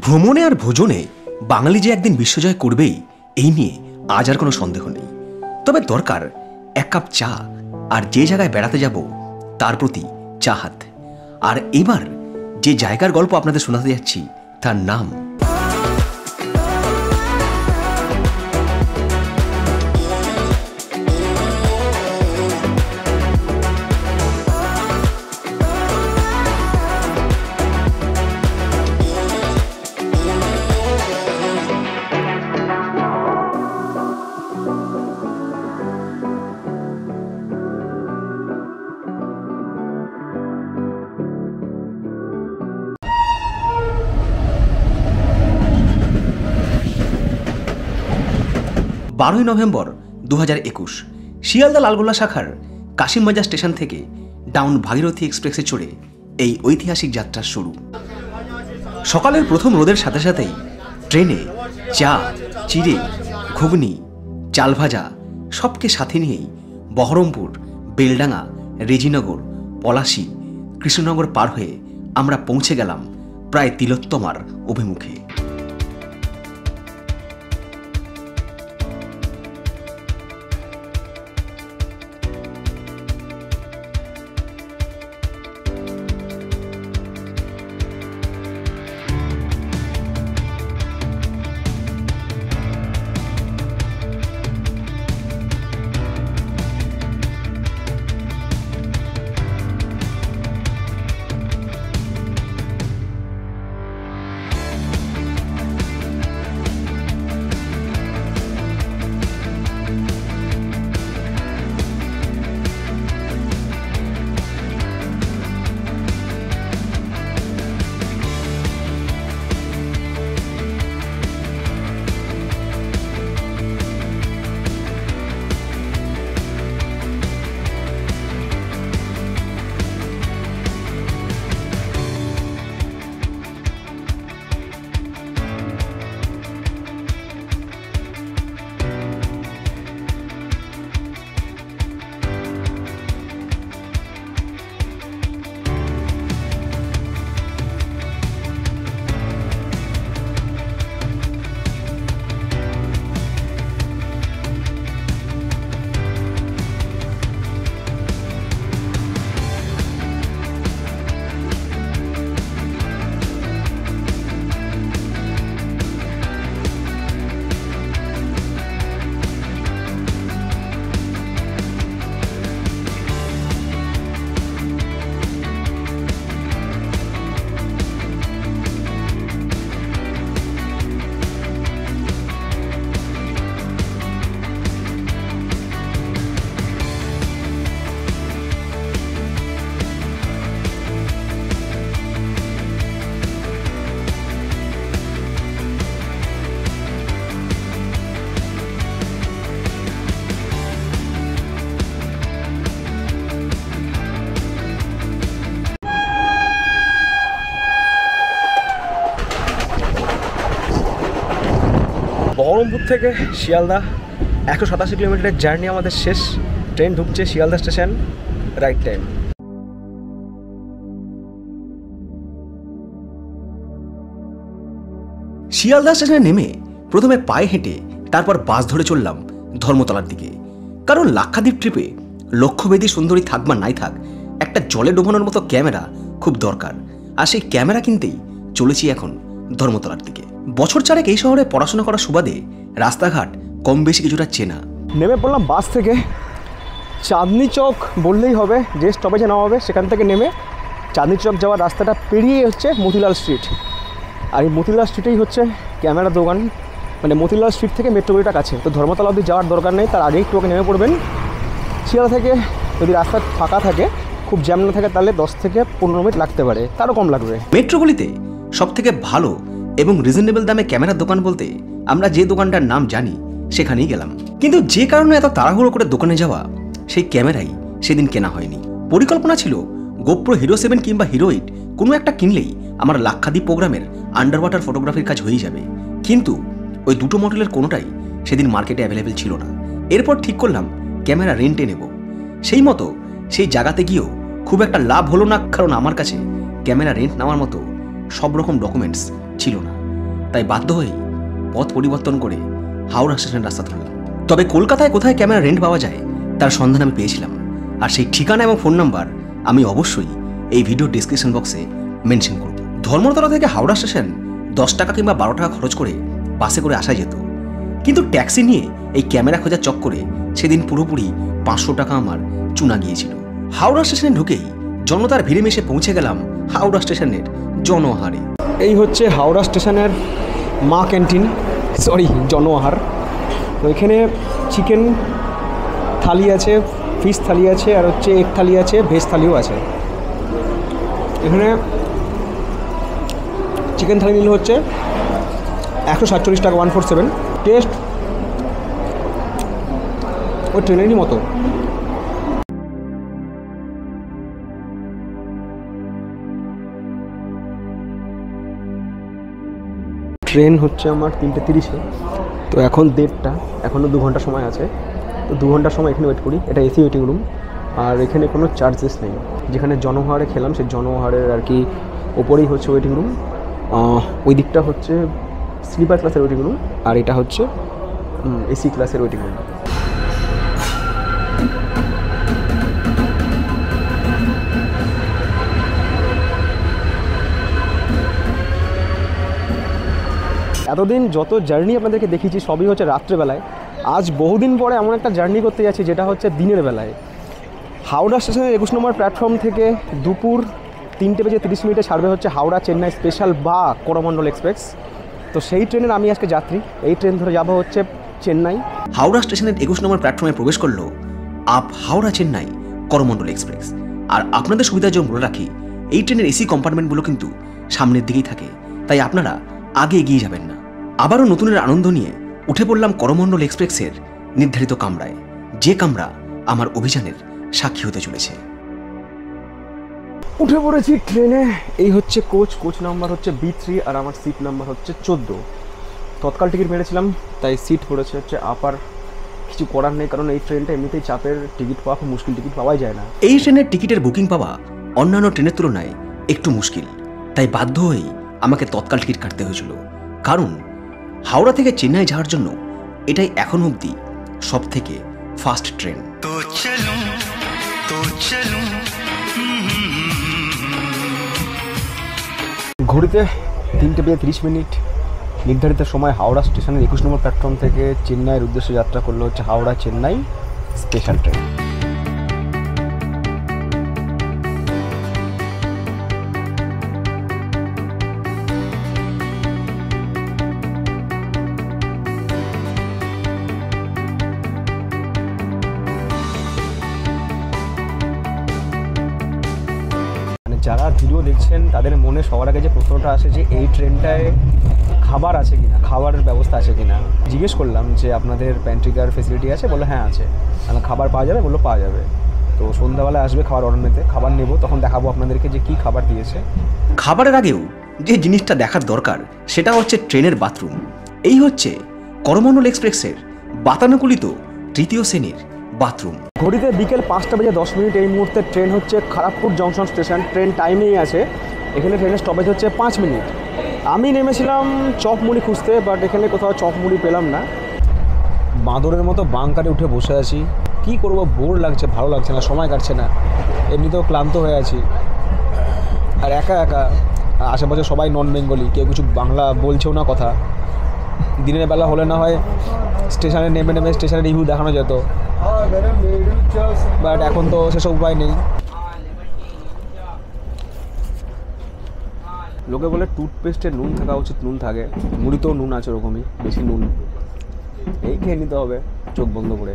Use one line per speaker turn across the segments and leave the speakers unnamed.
ভ্রমণে আর ভোজনে বাঙালি যে একদিন বিশ্বজয় করবেই এই নিয়ে আজ আর কোনো সন্দেহ নেই। তবে দরকার এক কাপ চা আর যে জায়গায় বেড়াতে যাব তার প্রতি চাহাত। আর এবার যে জায়গার গল্প আপনাদের শোনাতে যাচ্ছি তার নাম বারোই নভেম্বর 2021 শিয়ালদা লালগোলা শাখার কাশিমবাজার স্টেশন থেকে ডাউন ভাগীরথী এক্সপ্রেসে চড়ে এই ঐতিহাসিক যাত্রার শুরু। সকালের প্রথম রোদের সাথে সাথেই ট্রেনে চা, চিড়ে, ঘুগনি, চাল ভাজা সবকে সাথে নিয়েই বহরমপুর, বেলডাঙ্গা, রেজিনগর, পলাশী, কৃষ্ণনগর পার হয়ে আমরা পৌঁছে গেলাম প্রায় তিলোত্তমার অভিমুখে।
বহরমপুর থেকে শিয়ালদা 187 কিলোমিটারের জার্নি আমাদের শেষ। ট্রেন ঢুকছে Sealdah station, right time.
Sealdah স্টেশনে নেমে প্রথমে পায়ে হেঁটে তারপর বাস ধরে চললাম ধর্মতলার দিকে। কারণ লাক্ষাদ্বীপ ট্রিপে লক্ষ্যভেদী সুন্দরী থাক বা নাই থাক, একটা জলে ডোবানোর মতো ক্যামেরা খুব দরকার। আর সেই ক্যামেরা কিনতেই চলেছি এখন ধর্মতলার দিকে। বছর চারেক এই শহরে পড়াশোনা করার সুবাদে রাস্তাঘাট কম বেশি কিছুটা চেনা।
নেমে পড়লাম বাস থেকে। চাঁদনি চক বললেই হবে, যে স্টপেজে নামা হবে সেখান থেকে নেমে চাঁদনি চক যাওয়ার রাস্তাটা পেরিয়ে হচ্ছে মতিলাল স্ট্রিট। আর এই মতিলাল স্ট্রিটেই হচ্ছে ক্যামেরা দোকান। মানে মতিলাল স্ট্রিট থেকে মেট্রোগড়িটা কাছে, তো ধর্মতলা অবধি যাওয়ার দরকার নেই, তার আগেই একটু নেমে পড়বেন। শিয়ালদা থেকে যদি রাস্তা ফাঁকা থাকে, খুব জ্যাম না থাকে, তাহলে 10 থেকে 15 মিনিট লাগতে পারে, তারও কম লাগবে।
মেট্রোগলিতে সব থেকে ভালো এবং রিজনেবল দামে ক্যামেরার দোকান বলতে আমরা যে দোকানটার নাম জানি সেখানেই গেলাম। কিন্তু যে কারণে এত তাড়াহুড়ো করে দোকানে যাওয়া, সেই ক্যামেরাই সেদিন কেনা হয়নি। পরিকল্পনা ছিল গোপ্রো হিরো 7 কিংবা হিরো 8 কোনো একটা কিনলেই আমার লাক্ষাদ্বীপ প্রোগ্রামের আন্ডার ওয়াটার ফটোগ্রাফির কাজ হয়ে যাবে। কিন্তু ওই দুটো মডেলের কোনোটাই সেদিন মার্কেটে অ্যাভেলেবেল ছিল না। এরপর ঠিক করলাম ক্যামেরা রেন্টে নেব। সেই মতো সেই জায়গাতে গিয়েও খুব একটা লাভ হলো না, কারণ আমার কাছে ক্যামেরা রেন্ট নেওয়ার মতো সব রকম ডকুমেন্টস ছিল না। তাই বাধ্য হয়েই পথ পরিবর্তন করে হাওড়া স্টেশনের রাস্তা ধরলাম। তবে কলকাতায় কোথায় ক্যামেরা রেন্ট পাওয়া যায় তার সন্ধান আমি পেয়েছিলাম, আর সেই ঠিকানা এবং ফোন নাম্বার আমি অবশ্যই এই ভিডিও ডিসক্রিপশন বক্সে মেনশন করব। ধর্মতলা থেকে হাওড়া স্টেশন 10 টাকা কিংবা 12 টাকা খরচ করে বাসে করে আসা যেত, কিন্তু ট্যাক্সি নিয়ে এই ক্যামেরা খোঁজার চক্করে সেদিন পুরোপুরি 500 টাকা আমার চুনা গিয়েছিল। হাওড়া স্টেশনে ঢুকেই জনতার ভিড়ে মিশে পৌঁছে গেলাম হাওড়া স্টেশনের জনআহারে।
এই হচ্ছে হাওড়া স্টেশনের মা ক্যান্টিন, জনআহার। তো এখানে চিকেন থালি আছে, ফিশ থালি আছে, আর হচ্ছে এগ থালি আছে, ভেজ থালিও আছে। এখানে চিকেন থালি নিলে হচ্ছে 147 টাকা, 147। টেস্ট ওই ট্রেনেরই মতো। ট্রেন হচ্ছে আমার 3:30-এ, তো এখন 1:30, এখনও 2 ঘন্টা সময় আছে। তো 2 ঘন্টার সময় এখানে ওয়েট করি। এটা এসি ওয়েটিং রুম, আর এখানে কোনো চার্জেস নেই। যেখানে জনআহারে খেলাম সেই জনআহারের আর কি ওপরেই হচ্ছে ওয়েটিং রুম। ওই দিকটা হচ্ছে স্লিপার ক্লাসের ওয়েটিং রুম, আর এটা হচ্ছে এসি ক্লাসের ওয়েটিং রুম। এতদিন যত জার্নি আপনাদেরকে দেখিয়েছি সবই হচ্ছে রাত্রেবেলায়। আজ বহুদিন পরে এমন একটা জার্নি করতে যাচ্ছি যেটা হচ্ছে দিনের বেলায়। হাওড়া স্টেশনের 21 নম্বর প্ল্যাটফর্ম থেকে দুপুর 3:30 ছাড়বে হচ্ছে হাওড়া চেন্নাই স্পেশাল বা করমণ্ডল এক্সপ্রেস। তো সেই ট্রেনের আমি আজকে যাত্রী। এই ট্রেন ধরে যাব হচ্ছে চেন্নাই।
হাওড়া স্টেশনের 21 নম্বর প্ল্যাটফর্মে প্রবেশ করলো আপ হাওড়া চেন্নাই করমণ্ডল এক্সপ্রেস। আর আপনাদের সুবিধার জন্য বলে রাখি, এই ট্রেনের এসি কম্পার্টমেন্টগুলো কিন্তু সামনের দিকেই থাকে, তাই আপনারা আগে এগিয়ে যাবেন না। আবারও নতুনের আনন্দ নিয়ে উঠে পড়লাম করমণ্ডল এক্সপ্রেসের নির্ধারিত কামরায়, যে কামরা আমার অভিযানের সাক্ষী হতে চলেছে।
উঠে পড়েছি ট্রেনে। এই হচ্ছে কোচ নাম্বার হচ্ছে B3, আর আমার সিট নাম্বার হচ্ছে 14। তৎকাল টিকিট মেরেছিলাম, তাই সিট পড়েছে হচ্ছে আপার। কিছু করার নেই, কারণ এই ট্রেনটা এমনিতেই চাপের, টিকিট পাওয়া খুব মুশকিল, টিকিট পাওয়াই যায় না।
এই ট্রেনের টিকিটের বুকিং পাওয়া অন্যান্য ট্রেনের তুলনায় একটু মুশকিল, তাই বাধ্য হয়েই আমাকে তৎকাল টিকিট কাটতে হয়েছিল। কারণ হাওড়া থেকে চেন্নাই যাওয়ার জন্য এটাই এখন অবধি সব থেকে ফাস্ট ট্রেন।
ঘড়িতে 3:30 নির্ধারিত সময় হাওড়া স্টেশনের 21 নম্বর প্ল্যাটফর্ম থেকে চেন্নাইয়ের উদ্দেশ্যে যাত্রা করলো হচ্ছে হাওড়া চেন্নাই স্পেশাল ট্রেন। যারা ভিডিও দেখছেন তাদের মনে সবার আগে যে প্রশ্নটা আসে যে এই ট্রেনটায় খাবার আছে কিনা, খাবারের ব্যবস্থা আছে কিনা। জিজ্ঞেস করলাম যে আপনাদের প্যান্ট্রিকার ফেসিলিটি আছে, বললো হ্যাঁ আছে। তাহলে খাবার পাওয়া যাবে, বললো পাওয়া যাবে। তো সন্ধ্যাবেলায় আসবে খাবার অর্ডার নিতে, খাবার নেব, তখন দেখাবো আপনাদেরকে যে কী খাবার দিয়েছে।
খাবারের আগেও যে জিনিসটা দেখার দরকার সেটা হচ্ছে ট্রেনের বাথরুম। এই হচ্ছে করমণ্ডল এক্সপ্রেসের বাতানুকূলিত 3য় শ্রেণীর বাথরুম।
ঘড়িতে বিকেল 5:10। এই মুহূর্তে ট্রেন হচ্ছে খড়গপুর জংশন স্টেশন। ট্রেন টাইমেই আছে। এখানে ট্রেনের স্টপেজ হচ্ছে 5 মিনিট। আমি নেমেছিলাম চপ মুড়ি খুঁজতে, বাট এখানে কোথাও চপ মুড়ি পেলাম না। বাঁদরের মতো বাংকারে উঠে বসে আছি। কি করব, বোর লাগছে, ভালো লাগছে না, সময় কাটছে না। এমনিতেও ক্লান্ত হয়ে আছি, আর একা একা। আশেপাশে সবাই নন বেঙ্গলি, কেউ কিছু বাংলা বলছেও না কথা। দিনের বেলা হলে না হয় স্টেশনে নেমে স্টেশনের রিভিউ দেখানো যেত, বাট এখন তো সেসব উপায় নেই। লোকে বলে টুথপেস্টে নুন থাকা উচিত, নুন থাকে, মুড়িতেও নুন আছে, ওরকমই বেশি নুন। এই খেয়ে নিতে হবে চোখ বন্ধ করে।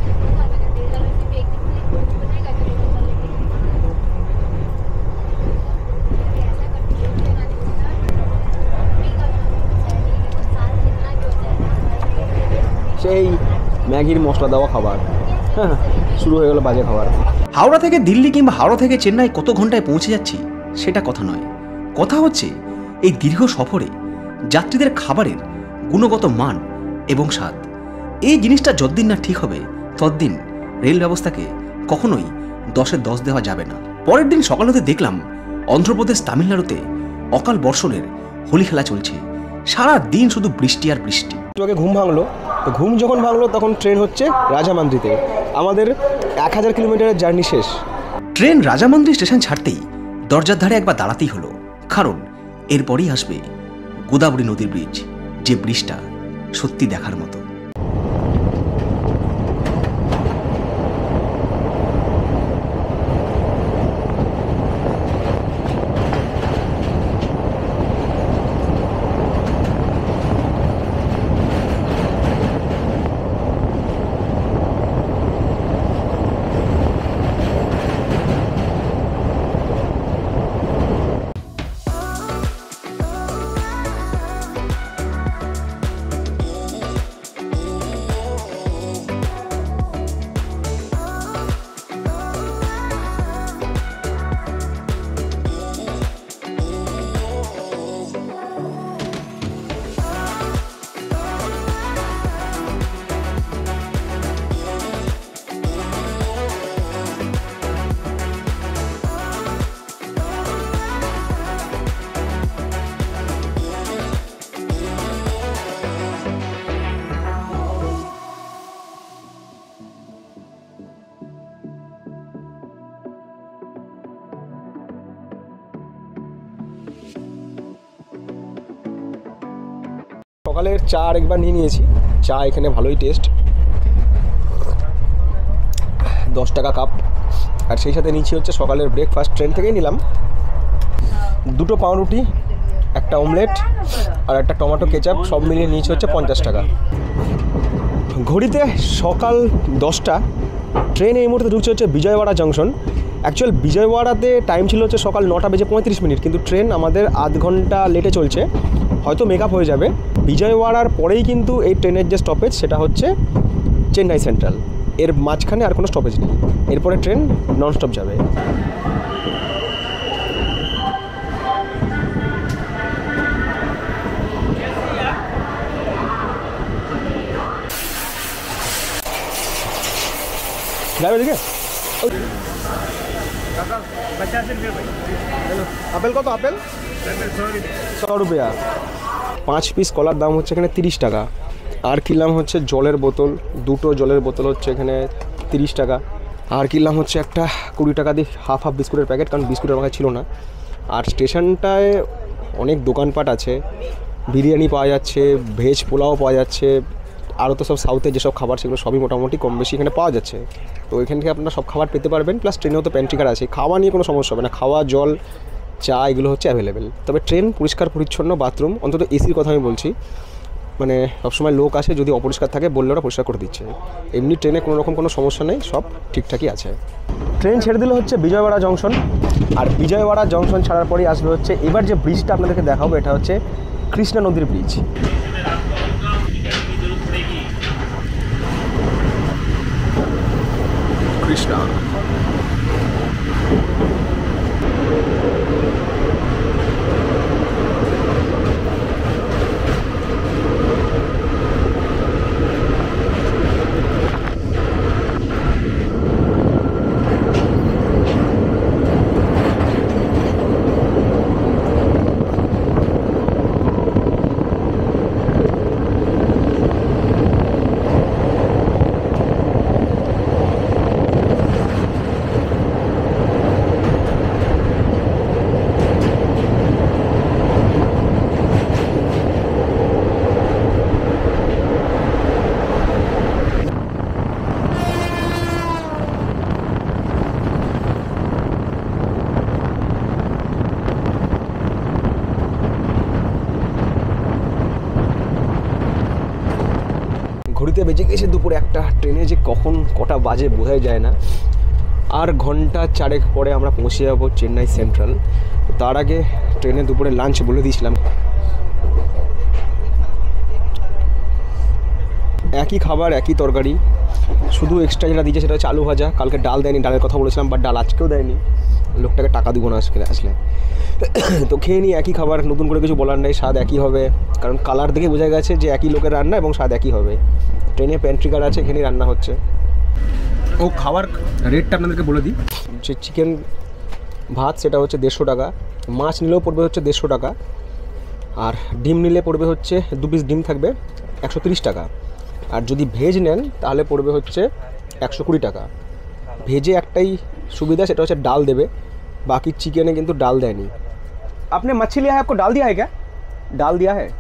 সেই ম্যাগির মশলা দেওয়া খাবার, হ্যাঁ, শুরু হয়ে গেল বাজে খাবার।
হাওড়া থেকে দিল্লি কিংবা হাওড়া থেকে চেন্নাই কত ঘন্টায় পৌঁছে যাচ্ছি সেটা কথা নয়, কথা হচ্ছে এই দীর্ঘ সফরে যাত্রীদের খাবারের গুণগত মান এবং স্বাদ। এই জিনিসটা যতদিন না ঠিক হবে ততদিন রেল ব্যবস্থাকে কখনোই 10-এ 10 দেওয়া যাবে না। পরের দিন সকাল হতে দেখলাম অন্ধ্রপ্রদেশ তামিলনাড়ুতে অকাল বর্ষণের হোলি খেলা চলছে, সারা দিন শুধু বৃষ্টি আর বৃষ্টি।
একটু আগে ঘুম ভাঙলো, তো ঘুম যখন ভাঙলো তখন ট্রেন হচ্ছে রাজামান্দ্রিতে। আমাদের 1000 কিলোমিটারের জার্নি শেষ।
ট্রেন রাজামান্দ্রি স্টেশন ছাড়তেই দরজার ধারে একবার দাঁড়াতেই হলো, কারণ এরপরই আসবে গোদাবরী নদীর ব্রিজ, যে ব্রিজটা সত্যি দেখার মতো।
সকালের চা আরেকবার নিয়ে নিয়েছি। চা এখানে ভালোই টেস্ট, 10 টাকা কাপ। আর সেই সাথে নিচ্ছি হচ্ছে সকালের ব্রেকফাস্ট, ট্রেন থেকেই নিলাম, 2 পাউরুটি, একটা অমলেট আর একটা টমেটো কেচাপ, সব মিলিয়ে নিয়েছি হচ্ছে 50 টাকা। ঘড়িতে সকাল 10টা। ট্রেন এই মুহূর্তে ঢুকছে হচ্ছে বিজয়ওয়াড়া জংশন। অ্যাকচুয়াল বিজয়ওয়াড়াতে টাইম ছিল হচ্ছে সকাল 9:35, কিন্তু ট্রেন আমাদের আধ ঘন্টা লেটে চলছে, হয়তো মেকআপ হয়ে যাবে। বিজয়ওয়াড়ার পরেই কিন্তু এই ট্রেনের যে স্টপেজ সেটা হচ্ছে চেন্নাই সেন্ট্রাল। এর মাঝখানে আর কোনো স্টপেজ নেই, এরপরে ট্রেন ননস্টপ যাবে। যাবে দিকে আপেল কত? আপেল 100 রুপিয়া। 5 পিস কলার দাম হচ্ছে এখানে 30 টাকা। আর কিনলাম হচ্ছে জলের বোতল, 2টো জলের বোতল হচ্ছে এখানে 30 টাকা। আর কিনলাম হচ্ছে একটা 20 টাকা দিয়ে হাফ বিস্কুটের প্যাকেট, কারণ বিস্কুটের আমাকে ছিল না। আর স্টেশনটায় অনেক দোকানপাট আছে, বিরিয়ানি পাওয়া যাচ্ছে, ভেজ পোলাও পাওয়া যাচ্ছে, আরও তো সব সাউথের যেসব খাবার সেগুলো সবই মোটামুটি কম বেশি এখানে পাওয়া যাচ্ছে। তো এখান থেকে আপনারা সব খাবার পেতে পারবেন, প্লাস ট্রেনেও তো প্যান্ট্রি কার আছে, খাওয়া নিয়ে কোনো সমস্যা হবে না। খাওয়া, জল, চা এগুলো হচ্ছে অ্যাভেলেবেল। তবে ট্রেন পরিষ্কার পরিচ্ছন্ন, বাথরুম, অন্তত এসির কথা আমি বলছি, মানে সবসময় লোক আসে, যদি অপরিষ্কার থাকে বললে ওরা পরিষ্কার করে দিচ্ছে। এমনি ট্রেনে কোনো রকম কোনো সমস্যা নেই, সব ঠিকঠাকই আছে। ট্রেন ছেড়ে দিল হচ্ছে বিজয়ওয়াড়া জংশন। আর বিজয়ওয়াড়া জংশন ছাড়ার পরেই আসবে হচ্ছে এবার যে ব্রিজটা আপনাদেরকে দেখাবো, এটা হচ্ছে কৃষ্ণা নদীর ব্রিজ। কৃষ্ণা ঘড়িতে বেজে গেছে দুপুর 1টা। ট্রেনে যে কখন কটা বাজে বোঝাই যায় না। আর ঘন্টা 4 পরে আমরা পৌঁছে যাবো চেন্নাই সেন্ট্রাল। তার আগে ট্রেনে দুপুরে লাঞ্চ বলে দিয়েছিলাম, একই খাবার একই তরকারি, শুধু এক্সট্রা যেটা দিয়েছে সেটা হচ্ছে আলু ভাজা। কালকে ডাল দেয়নি, ডালের কথা বলেছিলাম, বাট ডাল আজকেও দেয়নি। লোকটাকে টাকা দিব না আসলে। তো খেয়ে নিই, একই খাবার, নতুন করে কিছু বলার নেই, স্বাদ একই হবে, কারণ কালার দেখে বোঝা গেছে যে একই লোকের রান্না এবং স্বাদ একই হবে। ট্রেনে প্যান্ট্রি কার আছে, এখানেই রান্না হচ্ছে। ও খাবার রেটটা আপনাদেরকে বলে দিই, যে চিকেন ভাত সেটা হচ্ছে 150 টাকা, মাছ নিলেও পড়বে হচ্ছে 150 টাকা, আর ডিম নিলে পড়বে হচ্ছে 2 পিস ডিম থাকবে 130 টাকা, আর যদি ভেজ নেন তাহলে পড়বে হচ্ছে 120 টাকা। ভেজে একটাই সুবিধা, সেটা হচ্ছে ডাল দেবে, बाकी चिकन है किंतु डाल देनी। आपने मच्छी लिया है, आपको डाल दिया है क्या? डाल दिया है?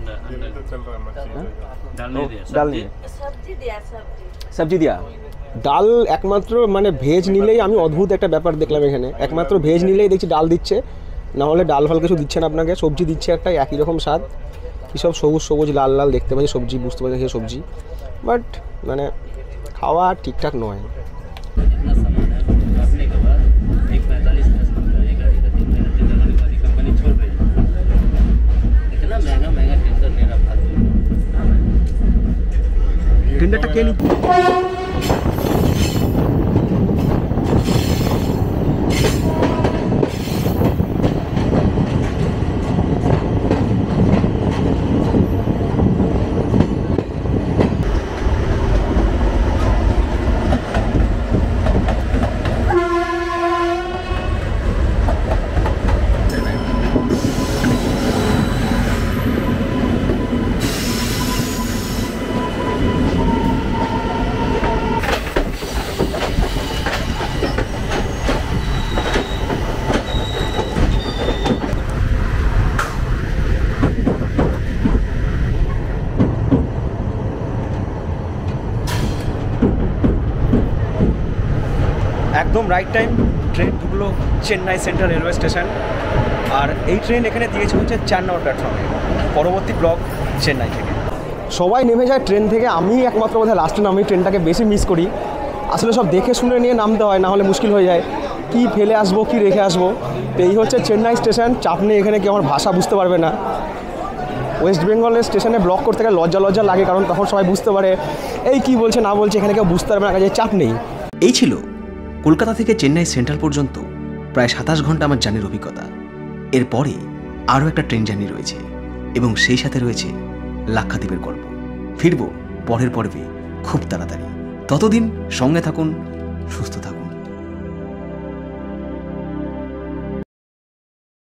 डाल दिया, सब्जी दिया। ডাল একমাত্র মানে ভেজ নিলেই আমি অদ্ভুত একটা ব্যাপার দেখলাম এখানে, একমাত্র ভেজ নিলেই দেখছি ডাল দিচ্ছে, না হলে ডাল ফাল কিছু দিচ্ছে না আপনাকে। সবজি দিচ্ছে একটা একই রকম স্বাদ, কী সব সবুজ সবুজ লাল লাল দেখতে পাচ্ছি সবজি, বুঝতে পারছি সেই সবজি, বাট মানে খাওয়া ঠিকঠাক নয়। টেন্ডারটা কে নিচ্ছে? একদম রাইট টাইম ট্রেন ঢুকলো চেন্নাই সেন্ট্রাল রেলওয়ে স্টেশন, আর এই ট্রেন এখানে দিয়েছে হচ্ছে 4 নম্বর প্ল্যাটফর্মে। পরবর্তী ব্লক চেন্নাই থেকে। সবাই নেমে যায় ট্রেন থেকে, আমি একমাত্র বোধহয় লাস্টে নামি, ট্রেনটাকে বেশি মিস করি। আসলে সব দেখে শুনে নিয়ে নামতে হয়, না হলে মুশকিল হয়ে যায়, কি ফেলে আসবো কি রেখে আসবো। তো এই হচ্ছে চেন্নাই স্টেশন, চাপ নেই এখানে, কি আমার ভাষা বুঝতে পারবে না। ওয়েস্ট বেঙ্গলের স্টেশনে ব্লক করতে গেলে লজ্জা লাগে, কারণ তখন সবাই বুঝতে পারে এই কি বলছে না বলছে, এখানে কেউ বুঝতে পারবে না, কাজে চাপ নেই।
এই ছিল কলকাতা থেকে চেন্নাই সেন্ট্রাল পর্যন্ত প্রায় 27 ঘন্টা আমার জার্নির অভিজ্ঞতা। এরপরে আরও একটা ট্রেন জার্নি রয়েছে, এবং সেই সাথে রয়েছে লাক্ষাদ্বীপের গল্প। ফিরব পরের পর্বে খুব তাড়াতাড়ি। ততদিন সঙ্গে থাকুন, সুস্থ থাকুন।